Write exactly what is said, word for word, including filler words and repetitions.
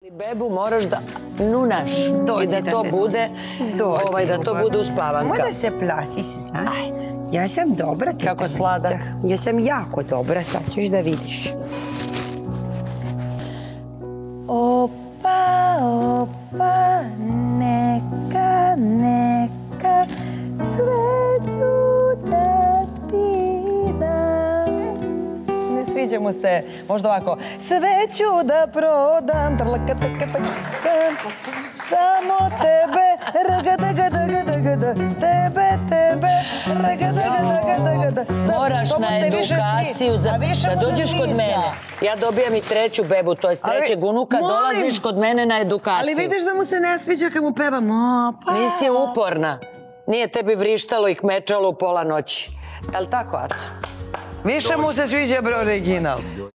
Bebu moraš da nunaš i da to bude da to bude uspavanka. Moj da se plasi, se znaš. Ja sam dobra teta. Kako sladak. Ja sam jako dobra, sad ćeš da vidiš. Opa, opa, neka, neka, sve ću da ti dam. Ne sviđa mu se, možda ovako. Sve ću da prodam, samo tebe, tebe, tebe, moraš na edukaciju da dođeš kod mene. Ja dobijam i treću bebu, to je trećeg unuka, dolaziš kod mene na edukaciju. Ali vidiš da mu se ne sviđa kad mu pevam. Nisi uporna. Nije tebi vrištalo i kmečalo u pola noći. Je li tako, Aco? Više mu se sviđa original.